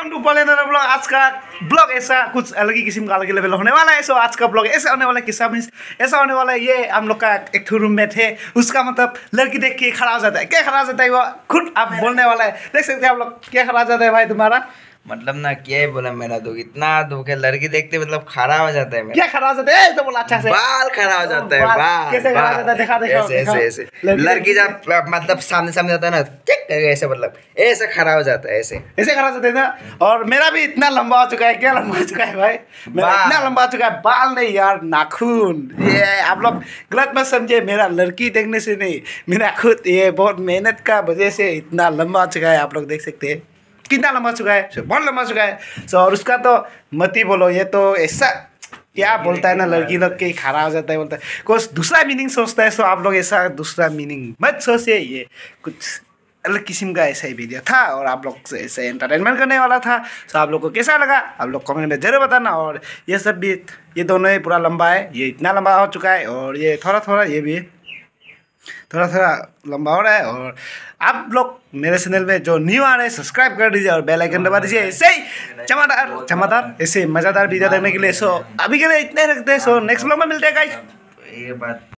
Welcome to पलेनर blog. आज का blog ऐसा कुछ अलग ही किस्म का अलग लेवल होने वाला है। सो आज का ब्लॉग ऐसा होने वाला है, किस्सा मीन्स ऐसा होने वाला है। ये हम लोग का एक रूम में थे, उसका मतलब लड़की देख के खड़ा हो जाता है। क्या खड़ा हो जाता है वो खुद आप बोलने वाला है, देख सकते हैं आप लोग। क्या खड़ा हो जाता है भाई तुम्हारा? मतलब ना क्या ही बोला, मेरा दुख इतना दुख है, लड़की देखते मतलब खड़ा हो जाता है मेरा। क्या खड़ा हो जाता है? तो बोला अच्छा से बाल खड़ा हो जाता है, बाल कैसे खड़ा हो जाता है? दिखा दिखा ऐसे ऐसे ऐसे लड़की जब मतलब सामने सामने जाता है ना, चेक करके ऐसे मतलब ऐसे खड़ा हो जाता है, ऐसे खड़ा हो जाता है ना। और मेरा भी इतना लंबा हो चुका है। क्या लंबा हो चुका है भाई? मेरा इतना लंबा हो चुका है, बाल नहीं यार, नाखून। ये आप लोग गलत मत समझे, मेरा लड़की देखने से नहीं, मेरा खुद ये बहुत मेहनत का वजह से इतना लंबा हो चुका है। आप लोग देख सकते हैं कितना लंबा चुका है, बहुत लंबा चुका है। और उसका तो मत ही बोलो, ये तो ऐसा क्या बोलता है ना, लड़की लोग के खड़ा हो जाता है, बोलता है कुछ दूसरा मीनिंग सोचता है। सो आप लोग ऐसा दूसरा मीनिंग मत सोचिए, ये कुछ अलग किस्म का ऐसा ही वीडियो था और आप लोग से ऐसे एंटरटेनमेंट करने वाला था। सो आप लोग को कैसा लगा आप लोग कमेंट में जरूर बताना। और ये सब भी, ये दोनों ही पूरा लंबा है, ये इतना लंबा हो चुका है और ये थोड़ा थोड़ा, ये भी थोड़ा थोड़ा लंबा हो रहा है। और आप लोग मेरे चैनल में जो न्यू आ रहे हैं सब्सक्राइब कर दीजिए और बेल आइकन दबा दीजिए, ऐसे ही चमकदार ऐसे मज़ेदार वीडियो देखने के लिए। सो अभी के लिए इतने रखते हैं। सो नेक्स्ट ब्लॉग में मिलते हैं गाइस। ये बात